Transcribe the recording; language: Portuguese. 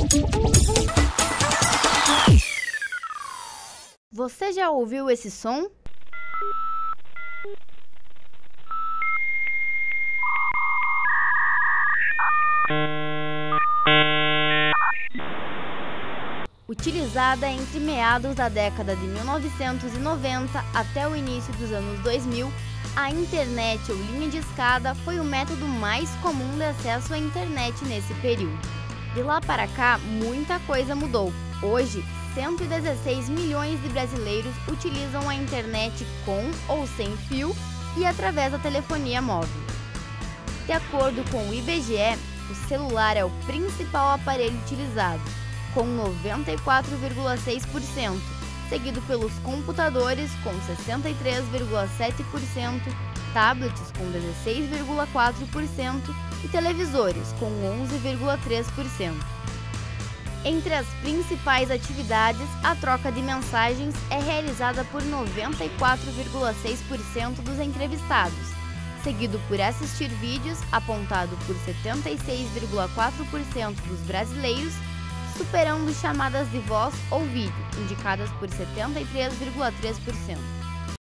Você já ouviu esse som? Utilizada entre meados da década de 1990 até o início dos anos 2000, a internet ou linha de escada foi o método mais comum de acesso à internet nesse período. De lá para cá, muita coisa mudou. Hoje, 116 milhões de brasileiros utilizam a internet com ou sem fio e através da telefonia móvel. De acordo com o IBGE, o celular é o principal aparelho utilizado, com 94,6%, seguido pelos computadores com 63,7%, tablets com 16,4% e televisores com 11,3%. Entre as principais atividades, a troca de mensagens é realizada por 94,6% dos entrevistados, seguido por assistir vídeos, apontado por 76,4% dos brasileiros, superando chamadas de voz ou vídeo, indicadas por 73,3%.